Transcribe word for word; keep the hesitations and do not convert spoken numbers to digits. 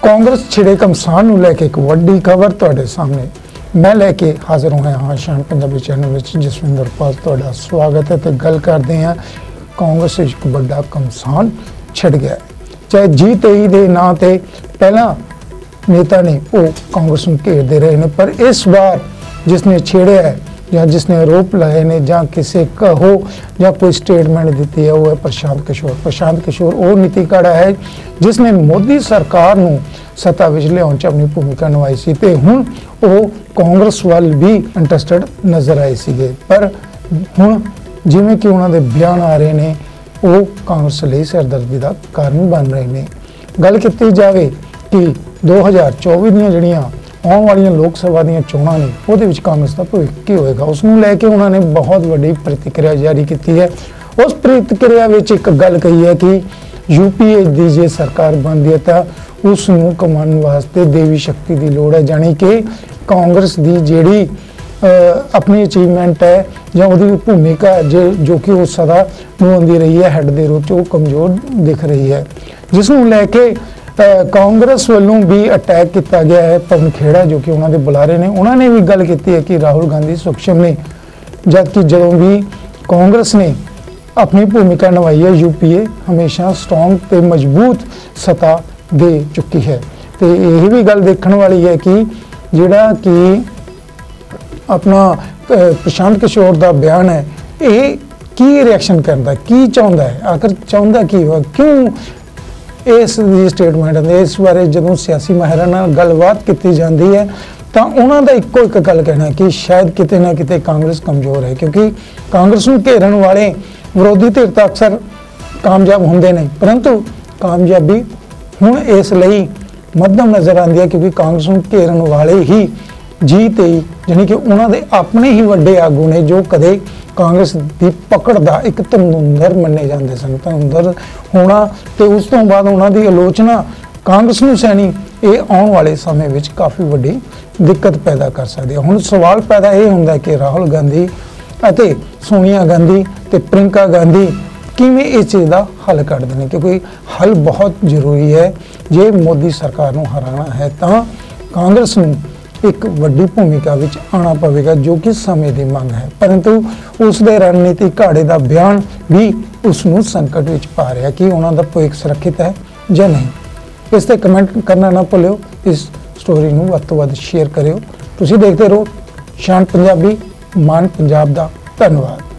कांग्रेस छिड़े घमसान नूं लैके एक वड्डी खबर तुहाडे सामने मैं लैके हाजिर होया हाँ शान पंजाबी चैनल में जसविंदर पाल तुहाडा स्वागत है। तो गल करते हैं कांग्रेस एक बड़ा घमसान छिड़ गया है। चाहे जी तेई के नाँ से पहला नेता ने वो कांग्रेस में घेरते रहे ने, पर इस बार जिसने छेड़िया है या जिसने आरोप लाए ने या किसी कहो या कोई स्टेटमेंट दी है वो है प्रशांत किशोर। प्रशांत किशोर वो नीति काड़ा है जिसने मोदी सरकार नूं सत्ता विच लियाउण च अपनी भूमिका निभाई सी ते हुण वो कांग्रेस वाल भी इंटरस्टेड नज़र आए सीगे। पर हुण जिवें कि उन्हां दे बयान आ रहे ने वो कांग्रेस लई सिरदर्दी का कारण बन रहे ने। गल कीती जावे कि दो हज़ार चौबी ਦੀਆਂ ਜਿਹੜੀਆਂ आने वाली लोक सभा ਦੀਆਂ ਚੋਣਾਂ ने ਉਹਦੇ ਵਿੱਚ कांग्रेस का भविष्य की होएगा उसनूं लैके उन्होंने बहुत वड्डी प्रतिक्रिया जारी की है। उस प्रतिक्रिया ਵਿੱਚ एक गल कही है कि यूपीए की जे सरकार बनती है तो उसनूं कमाने वास्ते देवी शक्ति की लोड़ है, जानी कि कांग्रेस की जिहड़ी अपनी अचीवमेंट है या उसकी भूमिका जो जो कि वो सदा निभाती रही है हैड के रूप वो कमज़ोर दिख रही है, जिसनूं लैके कांग्रेस वालों भी अटैक किया गया है। पवन खेड़ा जो कि उन्होंने बुलारे ने उन्होंने भी गल की है कि राहुल गांधी सक्षम ने, जबकि जो भी कांग्रेस ने अपनी भूमिका निभाई है यूपीए हमेशा स्ट्रॉन्ग ते मजबूत सत्ता दे चुकी है। तो यही भी गल देखने वाली है कि जिहड़ा कि अपना प्रशांत किशोर का बयान है ये की रिएक्शन करता की चाहता है, आखिर चाहता की हो क्यों इस स्टेटमेंट इस बारे जो सियासी माहिरां नाल गलबात की जाती है तो उन्होंने इको एक गल कहना कि शायद किते ना किते कांग्रेस कमज़ोर है, क्योंकि कांग्रेस को घेरन वाले विरोधी धिर तो अक्सर कामयाब होंगे नहीं, परंतु कामयाबी हुण इसलिए मध्यम नज़र आती है क्योंकि कांग्रेस को घेरन वाले ही जी तेई यानी कि उन्होंने अपने ही वड्डे आगू ने जो कदे कांग्रेस की पकड़ का एक धुंधर मन्ने जाते सन। धुंधर होना तो उस तो बाद उन्होंने आलोचना कांग्रेस में सैनी ये आने वाले समय में काफ़ी वड्डी दिक्कत पैदा कर सकती है। हुण सवाल पैदा ये होंदा कि राहुल गांधी अते सोनिया गांधी ते प्रियंका गांधी किवें इस चीज़ का हल कढदे ने, क्योंकि हल बहुत जरूरी है। जे मोदी सरकार नूं हराना है तो कांग्रेस नूं एक वड्डी भूमिका विच आना पवेगा जो कि समय की मांग है, परंतु उसके रणनीतिक घाड़े का बयान भी उसनूं संकट विच पा रहा कि उन्हों का भविष्य सुरक्षित है या नहीं। इस ते कमेंट करना ना भुल्लिओ, इस स्टोरी नूं वध तों वध शेयर करिओ। तुसीं देखते रहो शान पंजाबी मान पंजाब दा। धन्यवाद।